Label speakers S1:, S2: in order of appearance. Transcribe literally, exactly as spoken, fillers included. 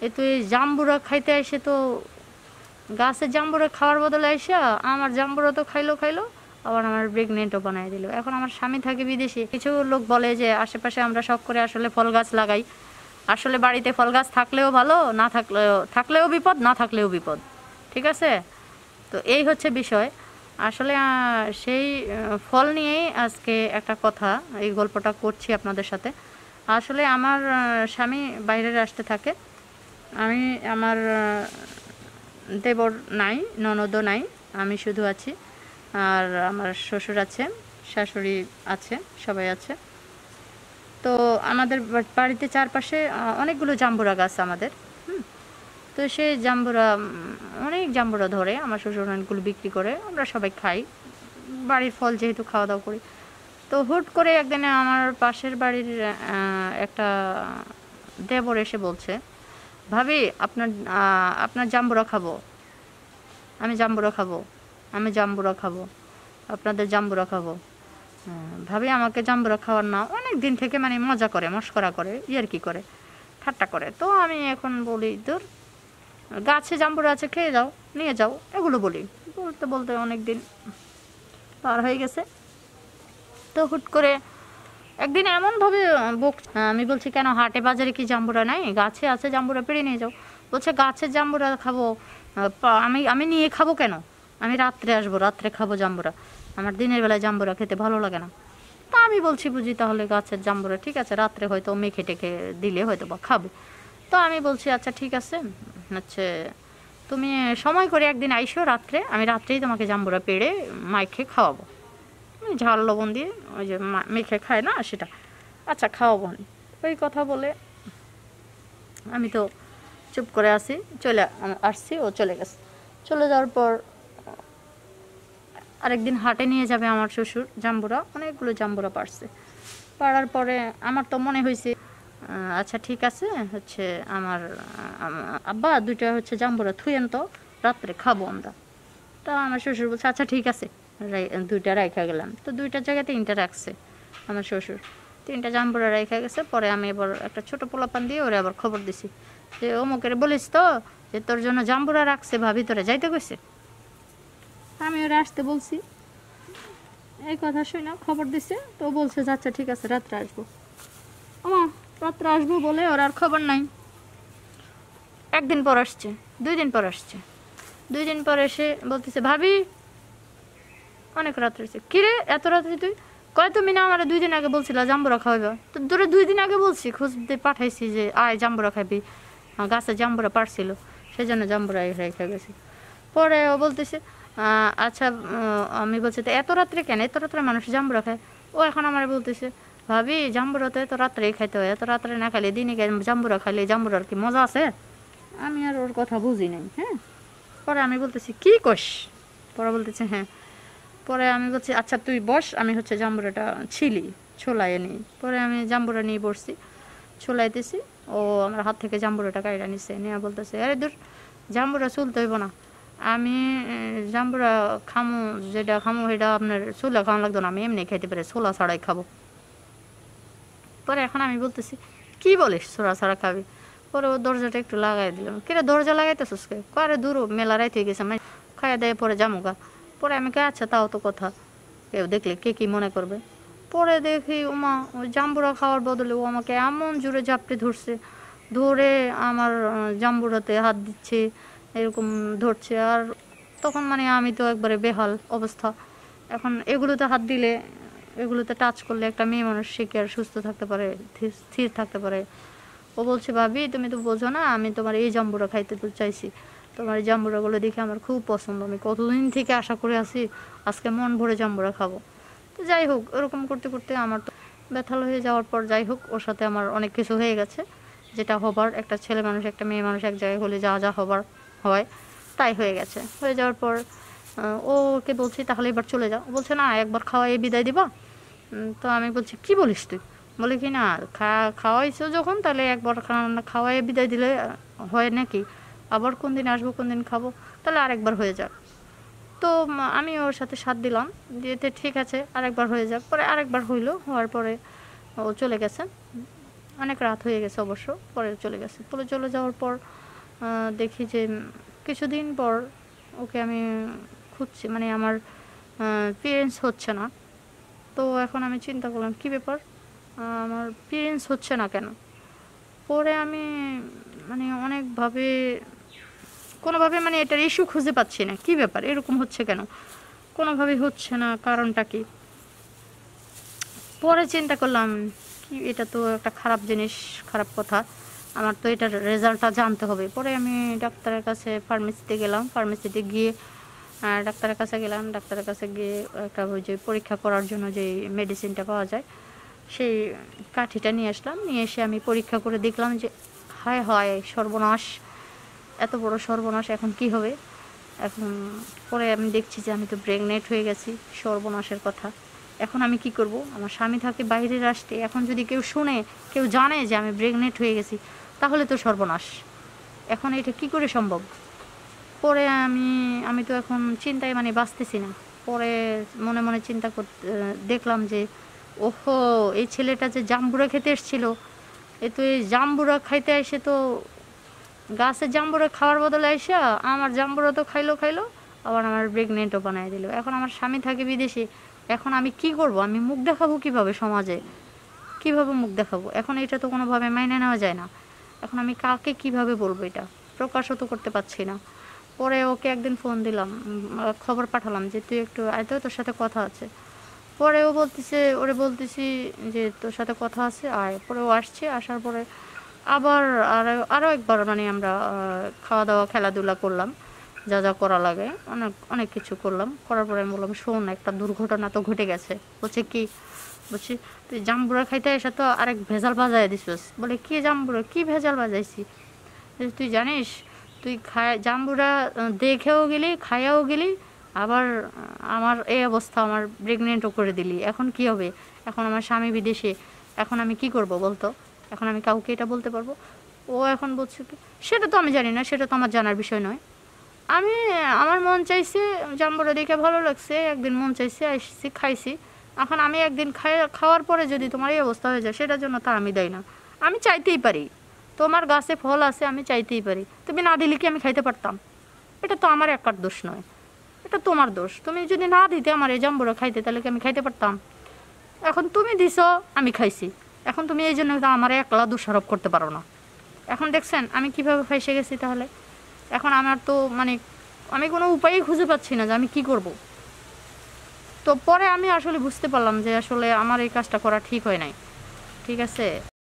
S1: এ তো এই জাম্বুরা খাইতে এসে তো গাছের জাম্বুরা খাওয়ার বদলে এসে আমার জাম্বুরা তো খাইলো খাইলো আবার আমার প্রেগনেন্টও বানাই দিল। এখন আমার স্বামী থাকে বিদেশে। কিছু লোক বলে যে আশেপাশে আমরা শখ করে আসলে ফল গাছ লাগাই, আসলে বাড়িতে ফল গাছ থাকলেও ভালো, না থাকলেও থাকলেও বিপদ, না থাকলেও বিপদ। ঠিক আছে, তো এই হচ্ছে বিষয়। আসলে সেই ফল নিয়েই আজকে একটা কথা, এই গল্পটা করছি আপনাদের সাথে। আসলে আমার স্বামী বাইরের আসতে থাকে, আমি আমার দেবর নাই, ননদও নাই, আমি শুধু আছি। আর আমার শ্বশুর আছে, শাশুড়ি আছে, সবাই আছে। তো আমাদের বাড়িতে চারপাশে অনেকগুলো জাম্বুরা গাছ আমাদের। হুম তো সেই জাম্বুরা অনেক জাম্বুরা ধরে আমার শ্বশুর অনেকগুলো বিক্রি করে, আমরা সবাই খাই, বাড়ির ফল যেহেতু খাওয়া দাওয়া করি। তো হুট করে একদিনে আমার পাশের বাড়ির একটা দেবর এসে বলছে, ভাবি আপনার আপনার জাম্বুরা খাবো, আমি জাম্বুরা খাবো, আমি জাম্বুরা খাবো, আপনাদের জাম্বুরা খাবো। ভাবি আমাকে জাম্বুরা খাওয়ার না, অনেক দিন থেকে মানে মজা করে, মস্করা করে, ইয়ার কি করে, ঠাট্টা করে। তো আমি এখন বলি, দূর, গাছে জাম্বুরা আছে, খেয়ে যাও, নিয়ে যাও, এগুলো বলি। বলতে বলতে অনেক দিন পার হয়ে গেছে। তো হুট করে একদিন এমনভাবে বুক, আমি বলছি কেন হাটে বাজারে কি জাম্বুরা নাই? গাছে আছে, জাম্বুরা পেড়ে নিয়ে যাও। বলছে গাছের জাম্বুরা খাবো আমি, আমি নিয়ে খাবো কেন? আমি রাত্রে আসবো, রাত্রে খাবো জাম্বুরা, আমার দিনের বেলায় জাম্বুরা খেতে ভালো লাগে না। তা আমি বলছি বুঝি তাহলে গাছের জাম্বুরা ঠিক আছে, রাত্রে হয়তো মেখে টেখে দিলে হয়তো বা খাবে। তো আমি বলছি আচ্ছা ঠিক আছে, হচ্ছে তুমি সময় করে একদিন আইসো রাত্রে, আমি রাত্রেই তোমাকে জাম্বুরা পেড়ে মাইখে খাওয়াবো, ঝাল লবণ দিয়ে ওই যে মেখে খায় না সেটা। আচ্ছা খাওয়াবো। ওই কথা বলে আমি তো চুপ করে আসি, চলে আসছি, ও চলে গেছে। চলে যাওয়ার পর আরেকদিন হাটে নিয়ে যাবে আমার শ্বশুর, জাম্বুরা অনেকগুলো জাম্বুরা পারছে। পাড়ার পরে আমার তো মনে হয়েছে আচ্ছা ঠিক আছে, হচ্ছে আমার আব্বা দুইটা হচ্ছে জাম্বুরা থুয়েন তো, রাত্রে খাবো আমরা। তা আমার শ্বশুর বলছে আচ্ছা ঠিক আছে, দুইটা রাইখা গেলাম। তো দুইটার জায়গায় তিনটা রাখছে আমার শ্বশুর, তিনটা জাম্বুরা রাইখা গেছে। পরে আমি এবার একটা ছোটো পোলাপান দিয়ে ওরে আবার খবর দিছি যে অমুকের বলিস তো যে তোর জন্য জাম্বুরা রাখছে, ভাবি তোরে যাইতে গেছে। আমি ওরা আসতে বলছি, এই কথা শুনে খবর দিছে। তো বলছে আচ্ছা ঠিক আছে রাত্রে আসবো। আমা রাত্রে আসবো বলে ওর আর খবর নাই। একদিন পর আসছে, দুই দিন পর আসছে, দুই দিন পর এসে বলতেছে ভাবি অনেক রাত্রে এসে, কিরে এত রাত্রে তুই? কয় তুমি না আমার দুই দিন আগে বলছিলা জাম্বুরা খাওয়াবে, তো তোরে দুই দিন আগে বলছি, খোঁজ দিয়ে পাঠাইছি যে আয় জাম্বুরা খাবি, গাছে জাম্বুরা পারছিল, সেই জন্য জাম্বুরা রেখে গেছি। পরে ও বলতেছে আচ্ছা, আমি বলছি তো এত রাত্রে কেন, এত রাত্রে মানুষ জাম্বুরা খায়? ও এখন আমার বলতেছে ভাবি জাম্বুরা তো এত রাত্রেই খাইতে হয়, এত রাত্রে না খাইলে দিনে জাম্বুরা খাইলে জাম্বুরার কি মজা আছে? আমি আর ওর কথা বুঝি নাই। হ্যাঁ, পরে আমি বলতেছি কি কস? পরে বলতেছে হ্যাঁ। পরে আমি বলছি আচ্ছা তুই বস, আমি হচ্ছে জাম্বুরাটা ছিলি ছোলাইয়ে নিই। পরে আমি জাম্বুরা নিয়ে বসছি, ছোলাইতেছি, ও আমার হাত থেকে জাম্বুরাটা কাইরা নিচ্ছে, নিয়ে বলতেছে আরে দূর, জাম্বুরা চুলতে হইব না, আমি জাম্বুরা খামু, যেটা খামু সেটা আপনার ছোলা খাওয়া লাগতো না, আমি এমনি খাইতে পারি, ছোলা ছাড়াই খাবো। পরে এখন আমি বলতেছি কি বলিস ছোলা ছাড়া খাবি? পরে ও দরজাটা একটু লাগাই দিলাম, কিরে দরজা লাগাইতেছিস কে? করে দূর মেলা রাইতে গেছে, আমি খাইয়া দেয় পরে জামুগা। পরে আমি কে আচ্ছা তাও তো কথা, কেউ দেখলে কে কি মনে করবে। পরে দেখি ওমা ওই জাম্বুরা খাওয়ার বদলে ও আমাকে এমন জোরে জাপটে ধরছে, ধরে আমার জাম্বুরাতে হাত দিচ্ছে, এরকম ধরছে। আর তখন মানে আমি তো একবারে বেহাল অবস্থা। এখন এগুলোতে হাত দিলে, এগুলোতে টাচ করলে একটা মেয়ে মানুষ সে কি আর সুস্থ থাকতে পারে, স্থির থাকতে পারে? ও বলছে ভাবি তুমি তো বোঝো না, আমি তোমার এই জাম্বুরা খাইতে তো চাইছি, তোমার এই জাম্বুরাগুলো দেখে আমার খুব পছন্দ, আমি কতদিন থেকে আশা করে আছি আজকে মন ভরে জাম্বুরা খাবো। তো যাই হোক, এরকম করতে করতে আমার তো ব্যথাল হয়ে যাওয়ার পর যাই হোক ওর সাথে আমার অনেক কিছু হয়ে গেছে, যেটা হবার একটা ছেলে মানুষ একটা মেয়ে মানুষ এক জায়গায় হলে যা যা হবার হয় তাই হয়ে গেছে। হয়ে যাওয়ার পর ওকে বলছি তাহলে এবার চলে যাও, বলছে না একবার খাওয়াই বিদায় দিবা। তো আমি বলছি কি বলিস তুই? বলে কি না খা খাওয়াইছো যখন তাহলে একবার খাওয়াই বিদায় দিলে হয় নাকি, আবার কোন দিন আসবো কোন দিন খাবো, তাহলে আরেকবার হয়ে যাক। তো আমি ওর সাথে সাথ দিলাম, দিয়েতে ঠিক আছে আরেকবার হয়ে যাক। পরে আরেকবার হইলো, হওয়ার পরে ও চলে গেছে। অনেক রাত হয়ে গেছে অবশ্য, পরে চলে গেছে। পরে চলে যাওয়ার পর দেখি যে কিছুদিন পর ওকে আমি খুঁজছি, মানে আমার পিরিয়ডস হচ্ছে না। তো এখন আমি চিন্তা করলাম কী ব্যাপার, আমার পিরিয়ডস হচ্ছে না কেন। পরে আমি মানে অনেকভাবে কোনোভাবে মানে এটার ইস্যু খুঁজে পাচ্ছি না, কী ব্যাপার এরকম হচ্ছে কেন, কোনোভাবেই হচ্ছে না, কারণটা কি। পরে চিন্তা করলাম কি এটা তো একটা খারাপ জিনিস, খারাপ কথা, আমার তো এটার রেজাল্টটা জানতে হবে। পরে আমি ডাক্তারের কাছে ফার্মেসিতে গেলাম, ফার্মেসিতে গিয়ে ডাক্তারের কাছে গেলাম, ডাক্তারের কাছে গিয়ে একটা ওই যে পরীক্ষা করার জন্য যে মেডিসিনটা পাওয়া যায় সেই কাঠিটা নিয়ে আসলাম। নিয়ে এসে আমি পরীক্ষা করে দেখলাম যে হায় হায় সর্বনাশ, এত বড় সর্বনাশ, এখন কি হবে। এখন পরে আমি দেখছি যে আমি তো প্রেগনেন্ট হয়ে গেছি, সর্বনাশের কথা। এখন আমি কি করব, আমার স্বামী থাকে বাইরের রাষ্ট্রে, এখন যদি কেউ শুনে, কেউ জানে যে আমি প্রেগনেন্ট হয়ে গেছি, তাহলে তো সর্বনাশ। এখন এটা কি করে সম্ভব। পরে আমি আমি তো এখন চিন্তায় মানে বাঁচতেছি না। পরে মনে মনে চিন্তা করতে দেখলাম যে ওহো, এই ছেলেটা যে জাম্বুরা খেতে এসেছিলো, এ তো এই জাম্বুরা খাইতে এসে তো গাছের জাম্বুরা খাওয়ার বদলে এসে আমার জাম্বুরা তো খাইলো খাইলো আবার আমার প্রেগনেন্টও বানাই দিল। এখন আমার স্বামী থাকে বিদেশে, এখন আমি কি করব, আমি মুখ দেখাবো কিভাবে সমাজে, কিভাবে মুখ দেখাবো। এখন এটা তো কোনোভাবে মাইনে নেওয়া যায় না। এখন আমি কাকে কিভাবে বলবো, এটা প্রকাশও তো করতে পারছি না। পরে ওকে একদিন ফোন দিলাম, খবর পাঠালাম যে তুই একটু আয় তো, তোর সাথে কথা আছে। পরে ও বলতেছে, ওরে বলতেছি যে তোর সাথে কথা আছে আয়। পরে ও আসছে, আসার পরে আবার আরও আরও একবার মানে আমরা খাওয়া দাওয়া খেলাধুলা করলাম, যা যা করা লাগে অনেক অনেক কিছু করলাম। করার পরে আমি বললাম শোন, একটা দুর্ঘটনা তো ঘটে গেছে। বলছে কি, বলছি তুই জাম্বুরা খাইতে এসে তো আরেক ভেজাল বাজায় দিছিস। বলে কি জাম্বুরা, কি ভেজাল বাজাইছি। তুই জানিস তুই খায় জাম্বুরা দেখেও গেলি, খাইয়াও গেলি, আবার আমার এই অবস্থা, আমার প্রেগনেন্টও করে দিলি। এখন কি হবে, এখন আমার স্বামী বিদেশে, এখন আমি কি করব বলতো, এখন আমি কাউকে এটা বলতে পারবো। ও এখন বলছে কি, সেটা তো আমি জানি না, সেটা তো আমার জানার বিষয় নয়। আমি আমার মন চাইছে, জাম্বুরা দেখে ভালো লাগছে, একদিন মন চাইছে আসছি খাইছি। এখন আমি একদিন খাই, খাওয়ার পরে যদি তোমার এই অবস্থা হয়ে যায়, সেটার জন্য তা আমি দেয় না। আমি চাইতেই পারি, তোমার গাছে ফল আছে, আমি চাইতেই পারি, তুমি না দিলে কি আমি খাইতে পারতাম? এটা তো আমার একার দোষ নয়, এটা তোমার দোষ। তুমি যদি না দিতে আমার এই জাম্বুরা খাইতে, তাহলে কি আমি খাইতে পারতাম? এখন তুমি দিছো, আমি খাইছি, এখন তুমি এই জন্য আমার একলা দোষারোপ করতে পারো না। এখন দেখছেন আমি কিভাবে ফাইসে গেছি। তাহলে এখন আমার তো মানে আমি কোনো উপায়ই খুঁজে পাচ্ছি না যে আমি কি করব। তো পরে আমি আসলে বুঝতে পারলাম যে আসলে আমার এই কাজটা করা ঠিক হয় নাই। ঠিক আছে।